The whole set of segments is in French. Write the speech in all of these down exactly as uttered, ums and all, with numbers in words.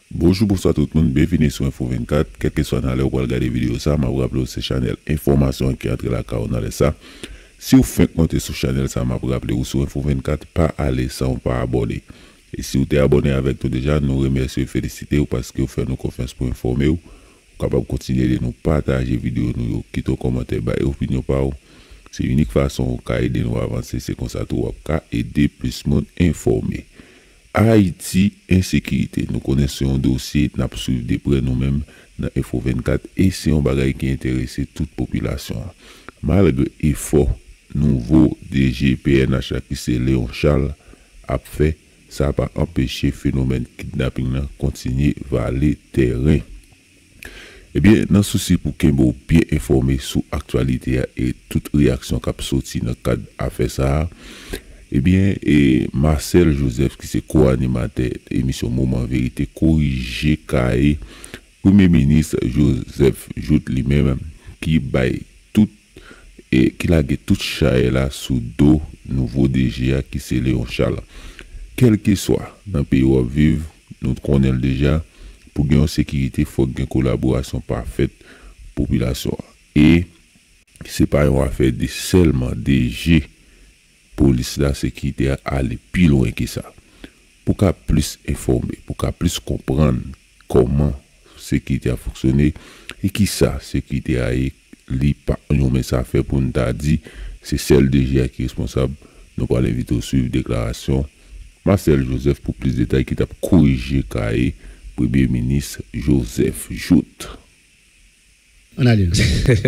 Bonjour, bonsoir tout le monde, bienvenue sur Info vingt-quatre. Quel que soit dans l'heure où vous regardez la vidéo, ça m'a rappelé ce channel information qui entre la car on a ça. Si vous faites compter sur le channel, ça m'a rappelé ou sur Info vingt-quatre, pas aller sans pas abonner. Et si vous êtes abonné avec nous déjà, nous remercions et félicitons parce que vous faites nous confiance pour informer vous. Capable de continuer de nous partager vidéo, nous quitter commentaire et opinion par vous. C'est l'unique façon pour aider nous à avancer, c'est comme ça tout va aider plus de monde informé. Haïti, insécurité. Nous connaissons un dossier, nous avons suivi de près nous-mêmes dans Info vingt-quatre et c'est un bagage qui intéresse toute population. Malgré l'effort, nouveau D G P N H qui c'est Léon Charles a fait, ça n'a pas empêché le phénomène kidnapping de continuer vers les terrains. Eh bien, dans le souci pour qu'il soit bien informé sur l'actualité et toute réaction qui a sorti dans le cadre d'affaires ça, eh bien, et Marcel Joseph, qui est co-animateur de l'émission Moment Vérité, corrigé Kaye, Premier ministre Joseph Jout lui-même, qui baille tout, et qui a tout chaé là sous dos nouveau D G A qui c'est Léon Charles. Quel que soit dans le pays où on vit, nous connaissons déjà, pour gagner en sécurité, il faut une collaboration parfaite population. Et ce n'est pas une affaire de seulement D G police la sécurité à aller plus loin que ça. Pour qu'à plus informer, pour qu'à plus comprendre comment la sécurité a fonctionné et qui ça, sécurité a li pas mais ça fait pour nous dit, c'est celle D G qui est responsable. Nous allons l'inviter au suivre déclaration. Marcel Joseph pour plus de détails qui t'a corrigé Kaye, Premier ministre Joseph Jout. On a lu.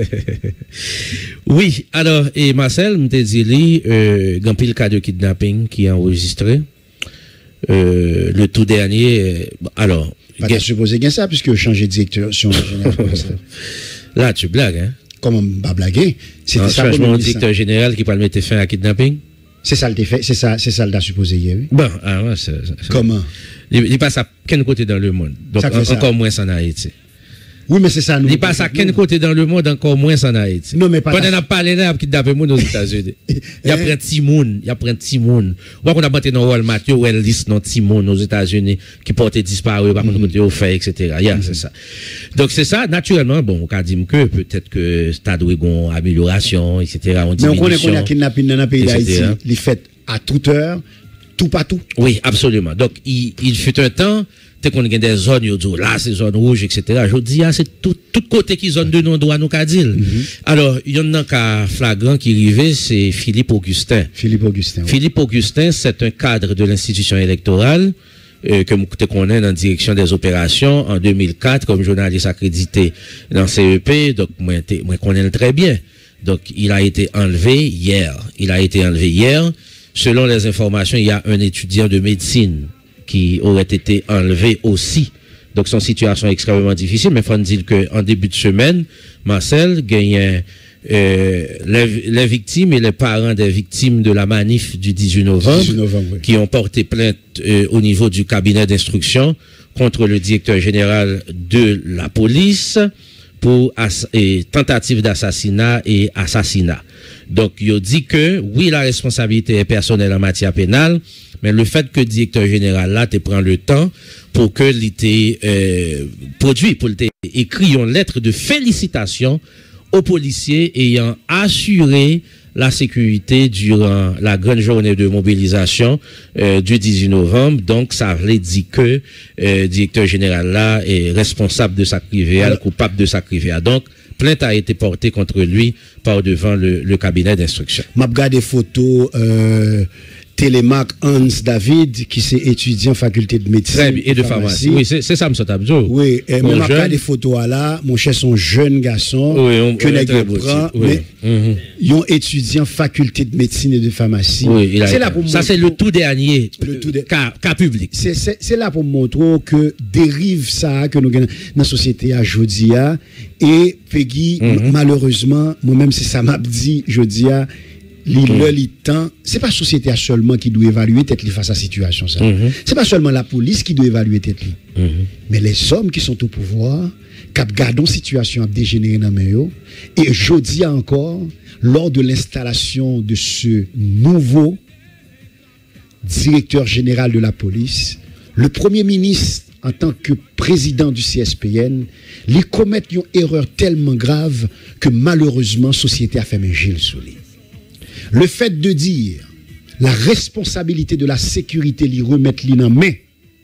Oui, alors, et Marcel, je t'ai dit, euh, il y a le cas de kidnapping qui est enregistré. Euh, le tout dernier, euh, alors. Pas de supposer bien ça, puisque changer de directeur général. Là, tu blagues, hein? Comment pas blaguer? C'est un changement de directeur général qui peut mettre fin à kidnapping? C'est ça le fait, c'est ça, c'est ça le t'a supposé hier, oui. Bon, ah ouais, c'est. Comment? Il, il passe à quel côté dans le monde? Donc, en, encore moins en Haïti. Oui, mais c'est ça. Il passe à quel côté dans le monde, encore moins en Haïti. Non, mais pas. Quand on a parlé là, qui d'après moi aux États-Unis. Il y a pris Timoun, il y a pris Timoun. Ou qu'on a battu dans Walmart, ou elle liste dans Timoun aux États-Unis, qui portait disparu, par contre, côté au fait, et cetera. Yeah, c'est ça. Donc, c'est ça, naturellement, bon, on a dit que peut-être que stade où il y a une amélioration, et cetera. On mais on connaît qu'on a kidnappé dans le pays d'Haïti, il fait à toute heure, tout partout. Oui, absolument. Donc, il, il fut un temps, t'es qu'on a des zones, il dit, là, c'est zone rouge, et cetera. Je dis, ah, c'est tout, tout côté qui zone de non-droit, nous, qu'a dit. Mm-hmm. Alors, il y en a un cas flagrant qui arrivait, c'est Philippe Augustin. Philippe Augustin. Ouais. Philippe Augustin, c'est un cadre de l'institution électorale, euh, que je connais dans la direction des opérations en deux mille quatre, comme journaliste accrédité dans C E P. Donc, moi, moi, connais le très bien. Donc, il a été enlevé hier. Il a été enlevé hier. Selon les informations, il y a un étudiant de médecine qui aurait été enlevé aussi. Donc, son situation est extrêmement difficile, mais il faut dire qu'en début de semaine, Marcel gagne euh, les, les victimes et les parents des victimes de la manif du dix-huit novembre, dix-huit novembre oui. qui ont porté plainte euh, au niveau du cabinet d'instruction contre le directeur général de la police pour et, tentative d'assassinat et assassinat. Donc, il dit que, oui, la responsabilité est personnelle en matière pénale, mais le fait que le directeur général là te prend le temps pour que l'été euh, produit, pour écrit une lettre de félicitations aux policiers ayant assuré la sécurité durant la grande journée de mobilisation euh, du dix-huit novembre. Donc, ça veut dire que le euh, directeur général là est responsable de sa privée, coupable de sa privée. Donc, plainte a été portée contre lui par devant le, le cabinet d'instruction. M'a regardé des photos euh, Télémac Hans David, qui c'est étudiant en faculté de médecine. Très bien, et de pharmacie. pharmacie. Oui, c'est, c'est ça, M. Tabjo. Oui, et m'a regardé des photos là, mon cher, son jeune garçon, oui, on, que les gars prend, oui. mais mm-hmm. ils ont étudié en faculté de médecine et de pharmacie. Oui, il a c'est été. là pour ça, c'est le tout dernier le tout de... cas, cas public. C'est, c'est, c'est là pour montrer que dérive ça que nous avons dans la société à Jodia. Et Peggy, mm-hmm. malheureusement, moi-même, c'est ça m'a dit Jodia. Le mm. temps, c'est pas la société seulement qui doit évaluer tête face à la situation ça. Mm-hmm. C'est pas seulement la police qui doit évaluer tête mm-hmm. mais les hommes qui sont au pouvoir, qui gardent une situation à dégénérer dans le et je dis encore lors de l'installation de ce nouveau directeur général de la police, le premier ministre en tant que président du C S P N, il commet une erreur tellement grave que malheureusement, la société a fait un gil sur lui. Le fait de dire la responsabilité de la sécurité, lui remettre lui dans main,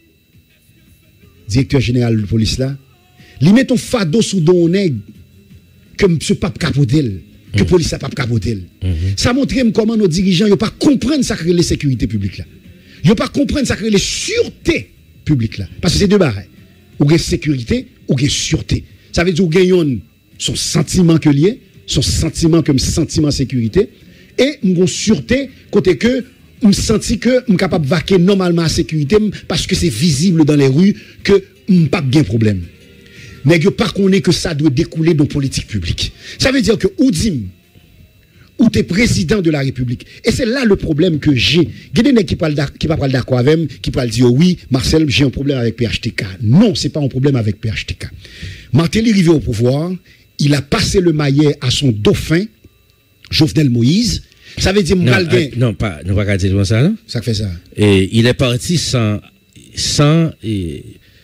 directeur général de police là, lui met un fado sous don nègre que M. Pape capotel, que la police a pas capotel. Ça montre comment nos dirigeants ne pas comprendre ça que les sécurités publiques là. Ils ne pas comprendre ça que les sûretés publiques là. Parce que c'est deux barres. Ou une sécurité, ou une sûreté. Ça veut dire que son sentiment que lié, son sentiment comme sentiment sécurité, et une sûreté côté que je senti que je suis capable de vaquer normalement à la sécurité parce que c'est visible dans les rues que je n'ai pas de problème. Mais je ne pas connaître que ça doit découler dans la politique publique. Ça veut dire que ou dim, ou tu es président de la République. Et c'est là le problème que j'ai. Il y a des gens qui parlent d'accord avec moi, qui parlent dire oui, Marcel, j'ai un problème avec P H T K. Non, ce n'est pas un problème avec P H T K. Martelly arrivé au pouvoir, il a passé le maillet à son dauphin, Jovenel Moïse. Ça veut dire non, euh, non, pas, non, pas dire comme ça, non? Ça fait ça. Et il est parti sans, sans, et,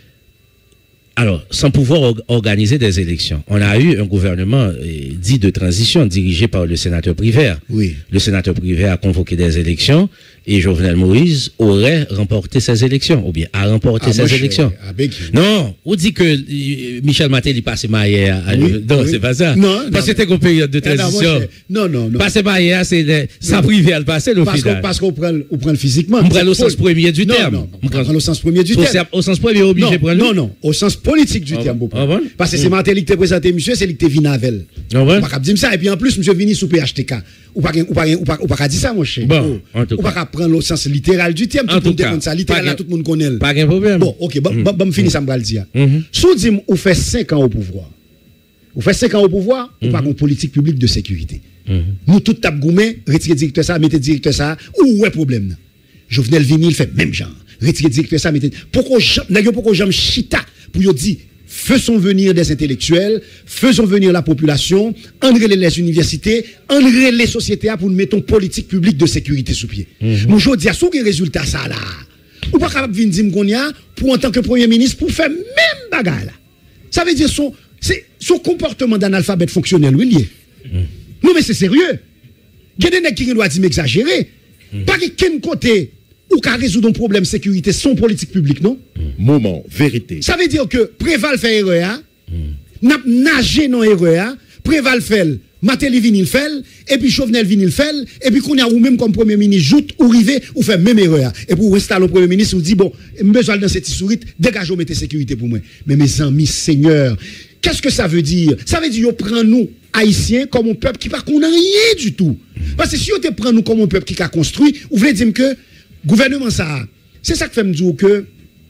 alors, sans pouvoir or, organiser des élections. On a eu un gouvernement et, dit de transition dirigé par le sénateur Privert. Oui. Le sénateur Privert a convoqué des élections et Jovenel Moïse aurait remporté ces élections, ou bien a remporté ah, ces moi, élections. Je, non, on dit que euh, Michel Maté il passe maillère. Oui, non, oui. c'est pas ça. Non, parce que c'était une période de transition. Non, non, non. Passer maillère, c'est ça privé à le passer, le parce final. Parce qu'on prend, on prend le physiquement. On prend au sens premier du non, terme. Non, on prend au sens premier du terme. Au sens premier, obligé de prendre. Non, non, au sens politique du ah, terme. Ah, bon? Parce que c'est Maté qui t'a présenté, monsieur, c'est lui qui t'a venu avec. Ah, bon? On pas dire ça. Et puis en plus, monsieur venu sous P H T K. Ou pas, ou pas, ou pas, ou pas dire ça, mon cher. Bon, en tout ou pas prendre le sens littéral du terme. En tout cas, ça, littéral, tout le monde connaît. Pas de problème. Bon, ok, bon, mm. bon, bon, finis ça, me le dire. Mm-hmm. Si vous dites, vous faites cinq ans au pouvoir, vous faites cinq ans au pouvoir, mm-hmm. vous pas une politique publique de sécurité. Mm-hmm. Nous, tout tape goumé, retirez directeur ça, mettez directeur ça, où est problème? Jovenel Vinil fait même genre. Retirez directeur ça, mettez. Pourquoi j'aime chita pour dire, faisons venir des intellectuels, faisons venir la population, enrêler les universités, enrêler les sociétés pour nous mettre une politique publique de sécurité sous pied. Moi, je dis à ce résultat ça là. Ou pas capable de venir qu'on y a pour en tant que premier ministre pour faire même bagarre là. Ça veut dire son c'est son comportement d'analphabète fonctionnel oui lié. Non mais c'est sérieux. Il y a des gens qui doivent dire m'exagérer. Pas qu'un côté ou qu'à résoudre un problème de sécurité sans politique publique, non? Moment, vérité. Ça veut dire que Préval fait erreur, n'a nagé dans erreur, Préval fait, Matéli Vinil fait, et puis Jovenel Vinil fait, et puis qu'on a ou même comme premier ministre, joute ou rivé, ou fait même erreur. Et pour installer le premier ministre, vous dit, bon, besoin dans cette sourite, dégagez, mettez sécurité pour moi. Mais mes amis, Seigneur, qu'est-ce que ça veut dire? Ça veut dire, prend nous, Haïtiens, comme un peuple qui ne connaît rien du tout. Parce que si on te prend nous comme un peuple qui a construit, vous voulez dire que gouvernement ça, c'est ça que fait me dire que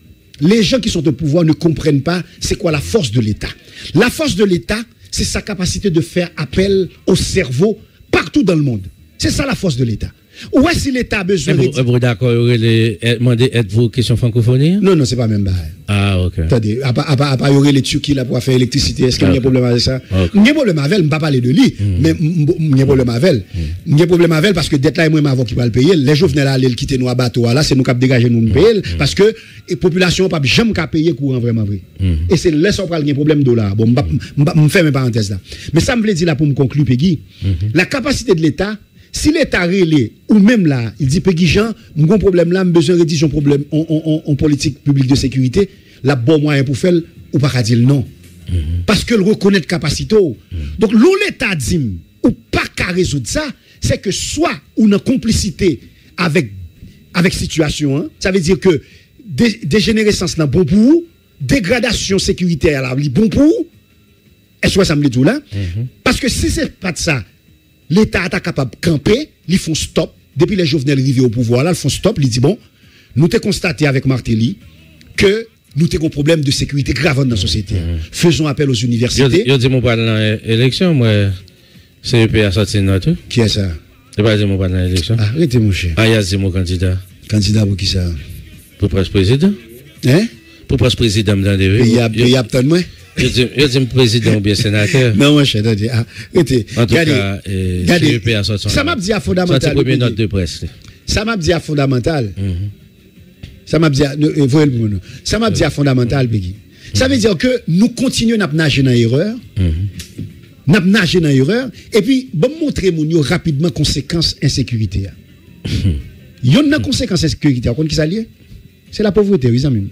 les gens qui sont au pouvoir ne comprennent pas c'est quoi la force de l'État. La force de l'État, c'est sa capacité de faire appel au cerveau partout dans le monde. C'est ça la force de l'État. Ou est-ce que l'État a besoin de... Vous êtes d'accord, demandez, êtes-vous question francophonie? Non, non, c'est pas même bail. Ah, ok. Attendez, à part, à part, à part, y aurait les Turquie là pour faire électricité, est-ce qu'il y a un problème avec ça? Il y a un problème avec elle, je ne vais pas parler de lui, mais il y a un problème avec elle. Il y a un problème avec elle parce que d'être là et moi, avant qu'il va le payer, les Jovenel là, ils quittent nous à bateau là, c'est nous qui dégager nous payer parce que la population n'a jamais qu'à payer courant vraiment vrai. Et c'est là qu'on parle d'un problème de là. Bon, je me fais mes parenthèses là. Mais ça me veut dire là pour me conclure, Peggy, la capacité de l'État. Si l'État relé, ou même là, il dit, Peggy Jean, mon problème là, j'ai besoin de rédiger un problème en politique publique de sécurité, la bon moyen pour faire, ou pas dire non. Mm-hmm. Parce que le reconnaître capacité. Mm-hmm. Donc, l'où l'État dit, ou pas qu'à résoudre ça, c'est que soit on a complicité avec, avec situation, hein, ça veut dire que dé, dégénérescence là, bon pour vous, dégradation sécuritaire là, bon pour vous, est-ce que ça me dit tout là? Mm-hmm. Parce que si c'est pas de ça, l'État est capable de camper, ils font stop. Depuis les Jovenel arrivés au pouvoir, là, ils font stop. Ils disent, bon, nous t'ai constaté avec Martelly que nous avons un problème de sécurité grave dans la société. Mm-hmm. Faisons appel aux universités. Je dis, mon pas dans l'élection, moi, c'est le P A sorti de tout. Qui est ça? Je pas dire mon pas dans l'élection. Arrêtez, mon cher. Ah, il y a mon candidat. Candidat pour qui ça? Pour président. Hein? Pour président dans les rues. Il y a peut-être moins. Je dis, je dis président ou bien sénateur. Non, mon cher, attendez. Ah, en tout cas, euh, regardez, ça m'a dit à fondamental. C'est la première note de presse. Ça m'a dit à fondamental. Mm-hmm. Ça m'a dit, euh, voyez le bon, ça m'a dit fondamental, Peggy. Ça veut dire que nous continuons à nager dans l'erreur, nous nager dans l'erreur, et puis, bon, montrer mon rapidement conséquences insécurité. Il y a une conséquence insécurité, vous qui ça lié? C'est la pauvreté, oui, amis.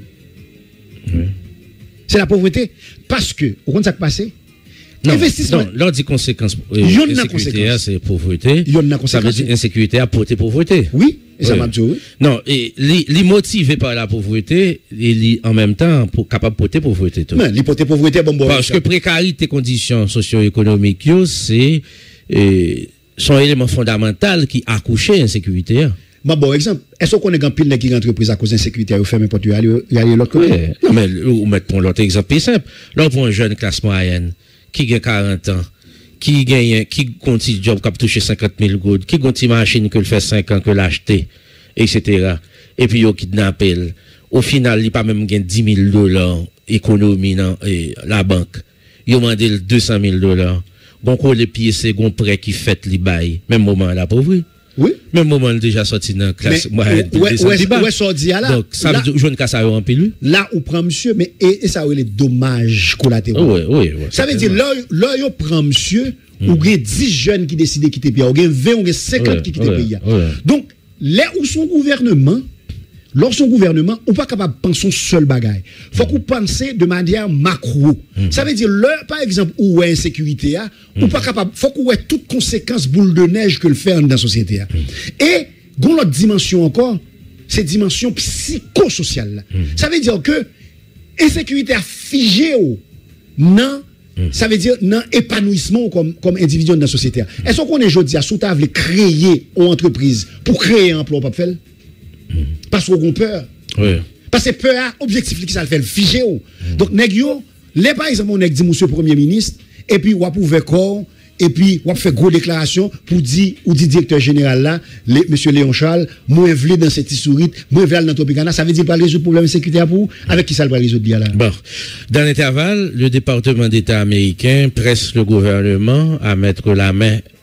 C'est la pauvreté, parce que, vous comprenez ça qui passe? Non, investissement. Non, l'on dit conséquence. Euh, insécurité, c'est pauvreté. Ça veut dire insécurité à porter pauvreté. Oui, et ça m'a dit oui. Non, et les motivés par la pauvreté, et en même temps, pour, capable de porter pauvreté. Non, les porter pauvreté, bon, bon. Parce que précarité, conditions socio-économiques, c'est son élément fondamental qui accouche l'insécurité. Bon, bon, exemple, est-ce qu'on est en pile qui entreprise à cause d'insécurité, ou ferme n'importe où, il y a l'autre côté? Non, mais, ou mettons l'autre exemple simple. Là, on prend un jeune classe moyenne, qui gagne quarante ans, qui gagne, qui continue job, qui a touché cinquante mille gouttes, qui continue machine que le fait cinq ans que l'acheter, et cetera. Et puis, il kidnappe. Au final, il n'a pas même gagné dix mille dollars économie dans la banque. Il a demandé deux cent mille dollars. Bon, quoi, les pieds, c'est un prêt qui fait les bails. Même moment, la pauvreté. Oui. Même moment, déjà sorti dans la classe. Ouais, ouais, ouais, sorti là. Donc, ça veut dire, je ne casse pas en pile. Là, où prend monsieur, mais, et, et ça, oui, les dommages collatéraux. Oui, oui, oui. Ça veut dire, là, là, on prend monsieur, ou il y a dix jeunes qui décident de quitter le pays, ou il y a vingt, ou il y a cinquante qui quittent le pays. Donc, là où son gouvernement, lors son gouvernement, on n'est pas capable de penser son seul bagage. Il faut qu'on pense de manière macro. Mm. Ça veut dire, là, par exemple, où est insécurité, mm. on n'est pas capable, il faut qu'on ait toutes conséquences boule de neige que le fait dans la société. Mm. Et, dans l'autre dimension encore, c'est dimension psychosociale. Mm. Ça veut dire que insécurité a figé au non, mm. ça veut dire non épanouissement comme, comme individu dans la société. Mm. Est-ce qu'on est aujourd'hui à sous-table créer une entreprise pour créer un emploi, on peut faire? Parce qu'on a peur. Oui. Parce que peur, objectif qui ça le fait, le figé. Mm. Donc, nèg yo, les par exemple, on a dit monsieur Premier ministre, et puis on a pouvoir corps, et puis on a fait gros déclaration pour dire, ou dit directeur général là, les, monsieur Léon Charles, moi vle dans cette sourite, moi vle dans Tropicana, ça veut dire pas résoudre le problème de sécurité pour vous, avec qui ça le va résoudre là? Bon. Dans l'intervalle, le département d'État américain presse le gouvernement à mettre la main